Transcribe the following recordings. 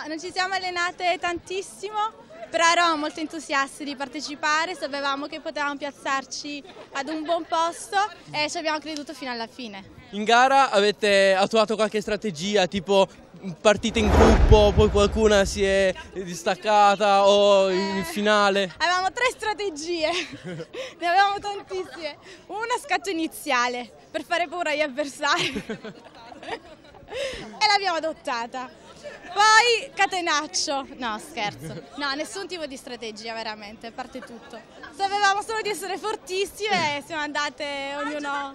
non ci siamo allenate tantissimo, però eravamo molto entusiasti di partecipare, sapevamo che potevamo piazzarci ad un buon posto e ci abbiamo creduto fino alla fine. In gara avete attuato qualche strategia, tipo partite in gruppo, poi qualcuna si è distaccata o in finale? Avevamo 3 strategie, ne avevamo tantissime. Una scatto iniziale per fare paura agli avversari e l'abbiamo adottata. Poi catenaccio, no scherzo, no nessun tipo di strategia veramente, a parte tutto. Sapevamo solo di essere fortissime e siamo andate ognuno...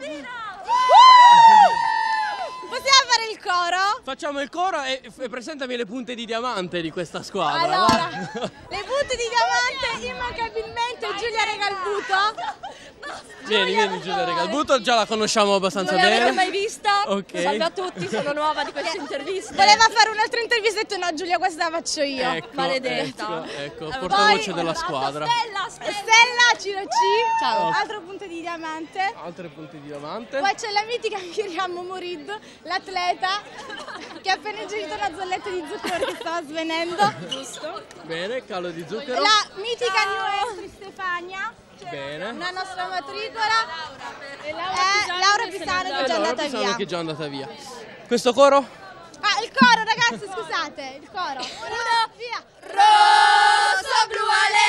Possiamo fare il coro? Facciamo il coro e presentami le punte di diamante di questa squadra. Allora, le punte di diamante immancabilmente Giulia Regalbuto. Vieni Giulia Regalbuto, già la conosciamo abbastanza Non l'avete bene. mai vista? Ok. Salve a tutti, sono nuova di questa intervista. Voleva fare un'altra intervista e ho detto no Giulia, questa la faccio io. Ecco, Maledetta. ecco, portavoce della squadra. Stella. Ciro C, ciao. Altro punto di diamante. Altre punte di diamante. Poi c'è la mitica Miriam Momorid, l'atleta, che ha appena ingerito una zolletta di zucchero che stava svenendo. Giusto. Bene, calo di zucchero. La mitica New Estri Stefania, Bene. una nostra matricola. E Laura Pisano che è già andata Pisano via. che è già andata via. Questo coro? Ah, il coro ragazzi, scusate, il coro. Uno, via. Rosso, blu, ale.